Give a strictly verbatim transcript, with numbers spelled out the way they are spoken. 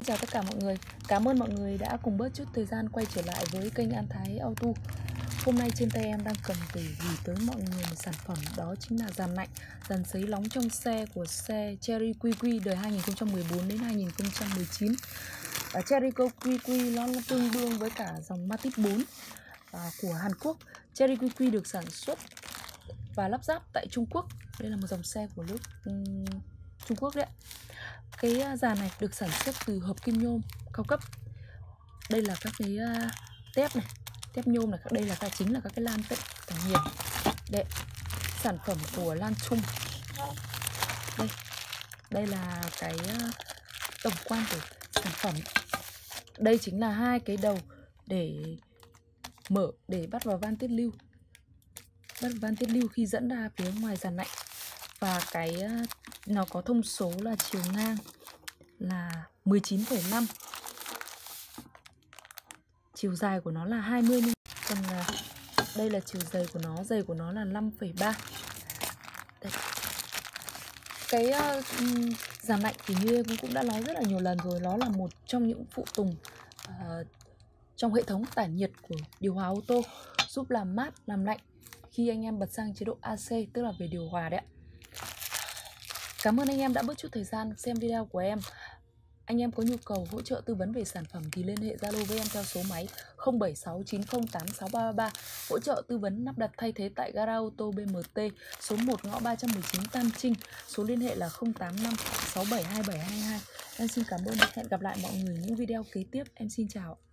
Chào tất cả mọi người. Cảm ơn mọi người đã cùng bớt chút thời gian quay trở lại với kênh An Thái Auto. Hôm nay trên tay em đang cầm để gửi tới mọi người một sản phẩm, đó chính là dàn lạnh, dàn sấy nóng trong xe của xe Chery quy quy đời hai nghìn không trăm mười bốn đến hai nghìn không trăm mười chín. Và Chery quy quy nó tương đương với cả dòng Matic bốn à, của Hàn Quốc. Chery quy quy được sản xuất và lắp ráp tại Trung Quốc. Đây là một dòng xe của nước um, Trung Quốc đấy. Cái dàn này được sản xuất từ hợp kim nhôm cao cấp. Đây là các cái uh, tép này, tép nhôm này, đây là các chính là các cái lan tận tản nhiệt. Đây, sản phẩm của Lan Trung. Đây, đây là cái uh, tổng quan của sản phẩm. Đây chính là hai cái đầu để mở, để bắt vào van tiết lưu, bắt vào van tiết lưu khi dẫn ra phía ngoài dàn lạnh. Và cái uh, nó có thông số là chiều ngang là mười chín phẩy năm, chiều dài của nó là hai mươi, còn uh, đây là chiều dày của nó, dày của nó là năm phẩy ba. Cái uh, dàn lạnh thì như em cũng đã nói rất là nhiều lần rồi, nó là một trong những phụ tùng uh, trong hệ thống tản nhiệt của điều hòa ô tô, giúp làm mát, làm lạnh khi anh em bật sang chế độ a xê, tức là về điều hòa đấy ạ. Cảm ơn anh em đã bớt chút thời gian xem video của em. Anh em có nhu cầu hỗ trợ tư vấn về sản phẩm thì liên hệ Zalo với em theo số máy không bảy sáu chín không tám sáu ba ba ba. Hỗ trợ tư vấn lắp đặt thay thế tại gara ô tô bê em tê số một ngõ ba trăm mười chín Tam Trinh. Số liên hệ là không tám năm sáu bảy hai bảy hai hai. Em xin cảm ơn và hẹn gặp lại mọi người những video kế tiếp. Em xin chào.